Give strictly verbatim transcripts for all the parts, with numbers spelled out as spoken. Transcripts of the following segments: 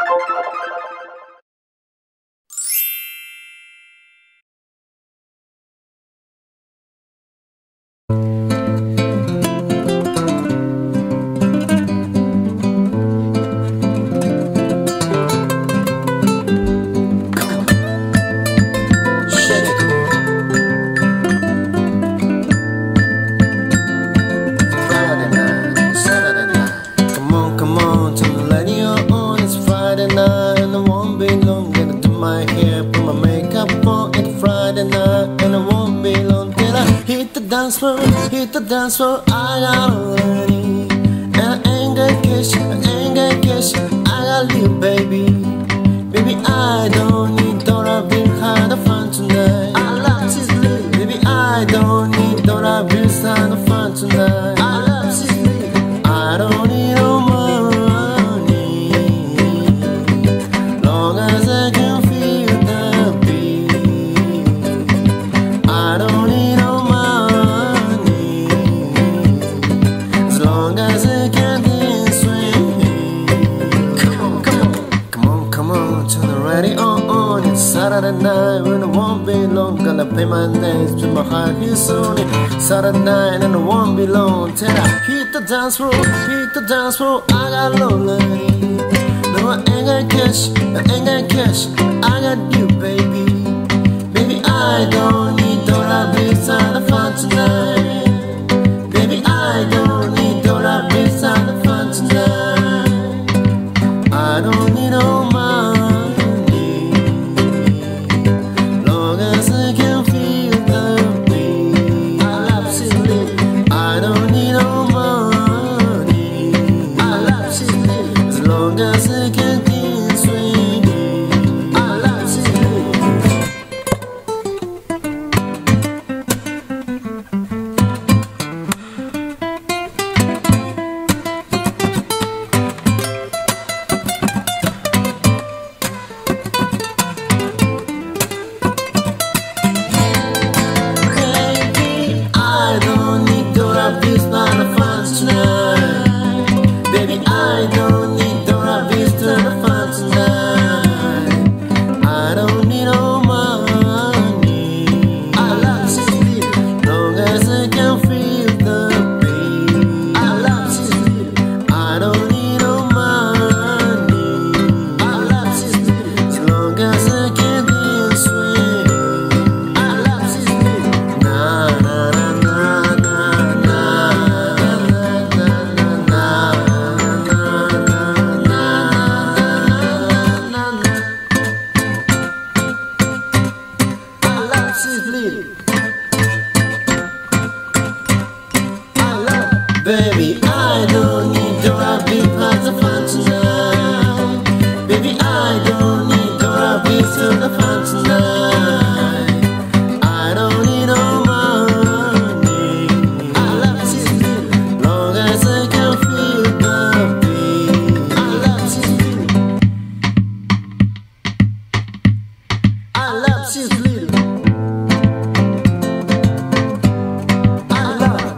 Dance floor, hit the dance floor, I got all I need. And I ain't got cash, I ain't got cash, I got you, baby. Baby, I don't need dollar bill, had a fun tonight. I love this little, baby, I don't need dollar bills, had a fun tonight. I love this little, I don't need no money, long as I can feel the beat. I don't need no Saturday night when I won't be long, gonna pay my names to my heart here soon. Saturday night and I won't be long till I hit the dance floor, hit the dance floor. I got lonely. No, I ain't got cash, I ain't got cash, I got you, baby. Baby, I don't need dollar bills and the fun tonight. Baby, I don't need dollar bills and the fun tonight. I don't need no money. Baby, I don't need dollar bills for the fun tonight. Baby, I don't need dollar bills for the fun tonight. I don't need no money. I love this long as I can feel the beat. I love this I love this little. I love.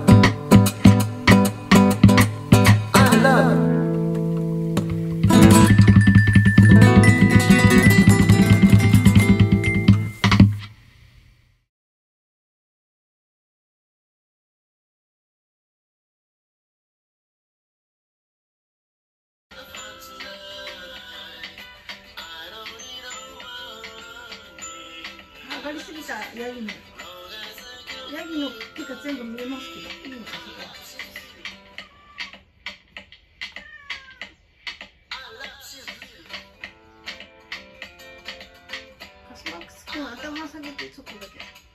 上がりすぎたヤギのヤギの毛が全部見えますけどいいのかしら。カスマックス君頭下げてちょっとだけ。